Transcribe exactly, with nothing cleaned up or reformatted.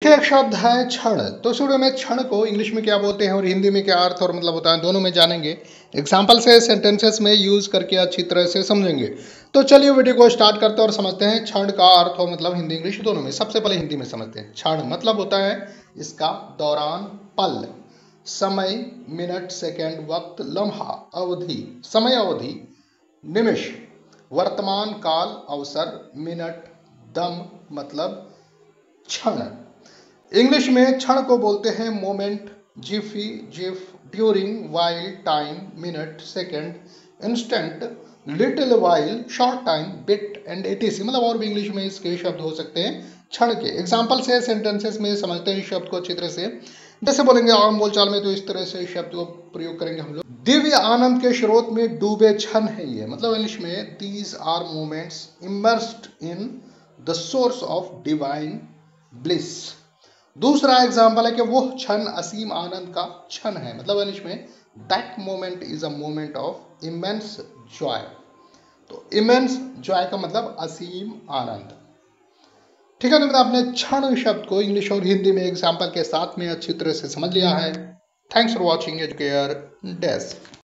देखिए एक शब्द है क्षण। तो शुरू में क्षण को इंग्लिश में क्या बोलते हैं और हिंदी में क्या अर्थ और मतलब होता है दोनों में जानेंगे। एग्जाम्पल से सेंटेंसेस में यूज करके अच्छी तरह से समझेंगे। तो चलिए वीडियो को स्टार्ट करते हैं और समझते हैं क्षण का अर्थ और मतलब हिंदी इंग्लिश दोनों में। सबसे पहले हिंदी में समझते हैं। क्षण मतलब होता है इसका दौरान, पल, समय, मिनट, सेकेंड, वक्त, लम्हा, अवधि, समय अवधि, निमिष, वर्तमान काल, अवसर, मिनट, दम मतलब क्षण। इंग्लिश में क्षण को बोलते हैं moment, jiffy, jiff, during, while, time, minute, second, instant, little while, short time, bit and etc. मतलब और भी इंग्लिश में इसके शब्द हो सकते हैं क्षण के। एग्जाम्पल से सेंटेंसेस में समझते हैं शब्द को अच्छी तरह से। जैसे बोलेंगे आम बोलचाल में तो इस तरह से शब्द को प्रयोग करेंगे हम लोग। दिव्य आनंद के स्रोत में डूबे क्षण है ये। मतलब इंग्लिश में these are moments immersed in the source of divine bliss. दूसरा एग्जाम्पल है कि वो क्षण असीम आनंद का क्षण है। मतलब इंग्लिश में that moment is a moment of immense joy. तो इमेंस जॉय का मतलब असीम आनंद। ठीक है, तो मतलब आपने क्षण शब्द को इंग्लिश और हिंदी में एग्जाम्पल के साथ में अच्छी तरह से समझ लिया है। Thanks for watching Educare desk.